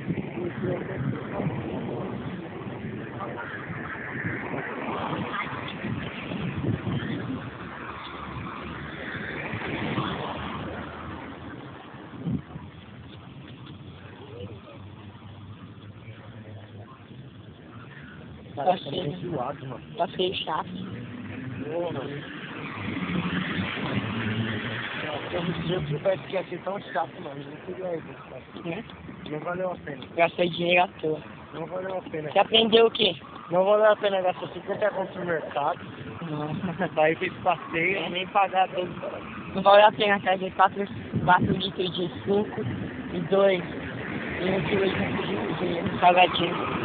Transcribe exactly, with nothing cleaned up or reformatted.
Tá feio, tá feio, chato. Eu parece que ia ser tão chato, mano. Não queria isso. Né? Não valeu a pena. Gastei dinheiro à toa. Não valeu a pena. Você aprendeu o quê? Não valeu a pena gastar cinquenta contos no mercado. Não. Daí fez passeio e nem pagar todos. Não vale a pena trazer quatro litros de suco e dois e um quilo de, de salgadinho.